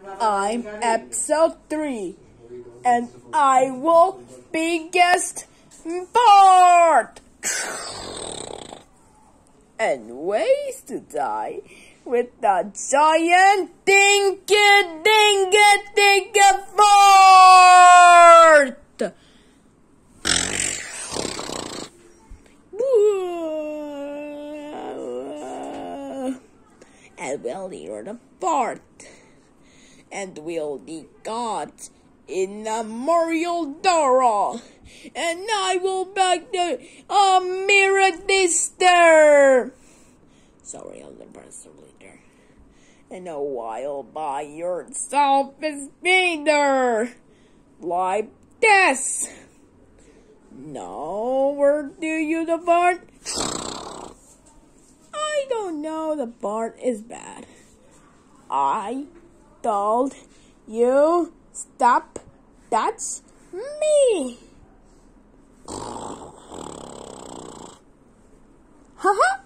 I'm episode 3, and I will be guest part. And ways to die with the giant dinga fart. And we'll hear the fart, and we'll be caught in the Mario Dora, and I will back the mirror dister. Sorry, I'll press later. And a while by yourself is Peter, like this. No, where do you the fart? I don't know, the part is bad. I told you stop, that's me. Haha.